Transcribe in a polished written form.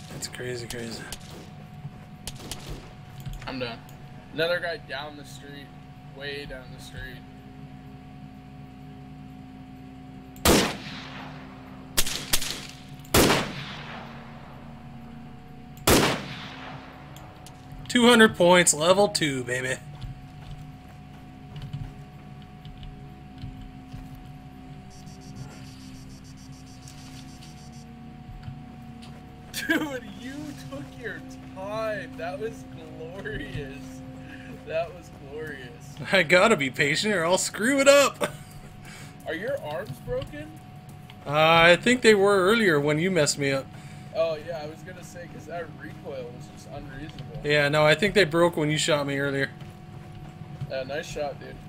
That's crazy, crazy. I'm done. Another guy down the street. Way down the street. $200, level 2, baby. Dude, you took your time. That was glorious. That was glorious. I gotta be patient or I'll screw it up. Are your arms broken? I think they were earlier when you messed me up. Oh, yeah, I was gonna say, because that recoil was just unreasonable. Yeah, no, I think they broke when you shot me earlier. Nice shot, dude.